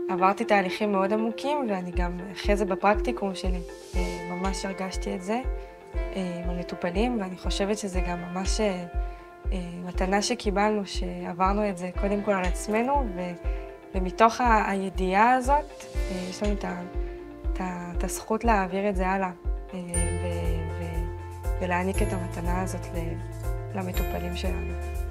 עברתי תהליכים מאוד עמוקים, ואני גם אחרי זה בפרקטיקום שלי ממש הרגשתי את זה עם המטופלים, ואני חושבת שזה גם ממש מתנה שקיבלנו, שעברנו את זה קודם כל על עצמנו, ומתוך הידיעה הזאת יש לנו את הזכות להעביר את זה הלאה, ולהעניק את המתנה הזאת למטופלים שלנו.